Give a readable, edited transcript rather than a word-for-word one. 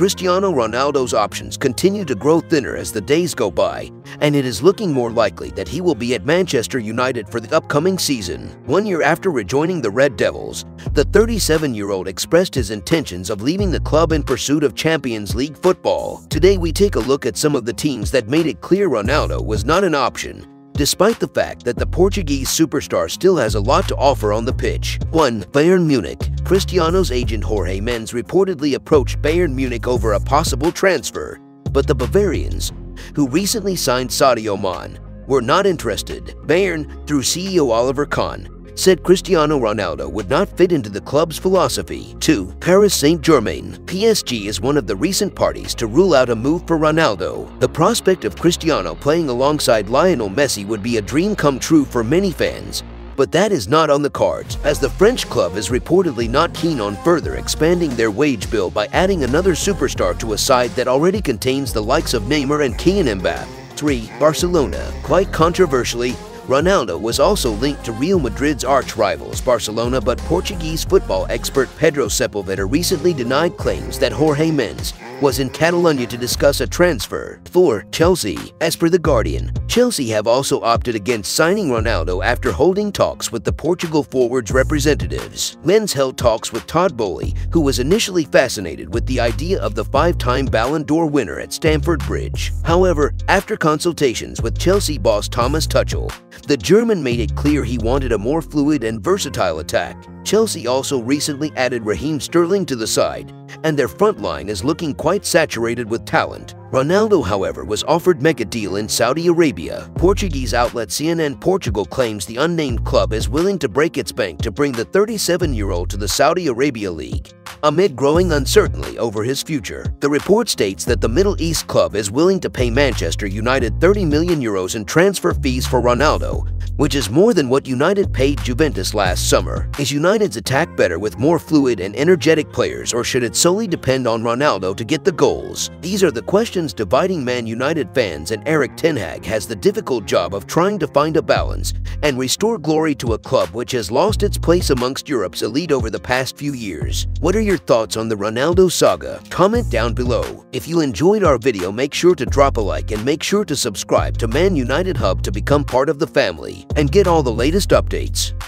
Cristiano Ronaldo's options continue to grow thinner as the days go by, and it is looking more likely that he will be at Manchester United for the upcoming season. 1 year after rejoining the Red Devils, the 37-year-old expressed his intentions of leaving the club in pursuit of Champions League football. Today we take a look at some of the teams that made it clear Ronaldo was not an option, despite the fact that the Portuguese superstar still has a lot to offer on the pitch. 1. Bayern Munich. Cristiano's agent Jorge Mendes reportedly approached Bayern Munich over a possible transfer, but the Bavarians, who recently signed Sadio Mane, were not interested. Bayern, through CEO Oliver Kahn, said Cristiano Ronaldo would not fit into the club's philosophy. 2. Paris Saint-Germain. PSG is one of the recent parties to rule out a move for Ronaldo. The prospect of Cristiano playing alongside Lionel Messi would be a dream come true for many fans, but that is not on the cards, as the French club is reportedly not keen on further expanding their wage bill by adding another superstar to a side that already contains the likes of Neymar and Kylian Mbappe. 3. Barcelona. Quite controversially, Ronaldo was also linked to Real Madrid's arch-rivals Barcelona, but Portuguese football expert Pedro Sepulveda recently denied claims that Jorge Mendes was in Catalonia to discuss a transfer. 4. Chelsea. As per The Guardian, Chelsea have also opted against signing Ronaldo after holding talks with the Portugal forward's representatives. Mendes held talks with Todd Boehly, who was initially fascinated with the idea of the 5-time Ballon d'Or winner at Stamford Bridge. However, after consultations with Chelsea boss Thomas Tuchel, the German made it clear he wanted a more fluid and versatile attack. Chelsea also recently added Raheem Sterling to the side, and their front line is looking quite saturated with talent. Ronaldo, however, was offered mega deal in Saudi Arabia. Portuguese outlet CNN Portugal claims the unnamed club is willing to break its bank to bring the 37-year-old to the Saudi Arabia League, amid growing uncertainty over his future. The report states that the Middle East club is willing to pay Manchester United €30 million in transfer fees for Ronaldo, which is more than what United paid Juventus last summer. Is United's attack better with more fluid and energetic players, or should it solely depend on Ronaldo to get the goals? These are the questions dividing Man United fans, and Erik ten Hag has the difficult job of trying to find a balance and restore glory to a club which has lost its place amongst Europe's elite over the past few years. What are your thoughts on the Ronaldo saga? Comment down below. If you enjoyed our video, make sure to drop a like and make sure to subscribe to Man United Hub to become part of the family and get all the latest updates.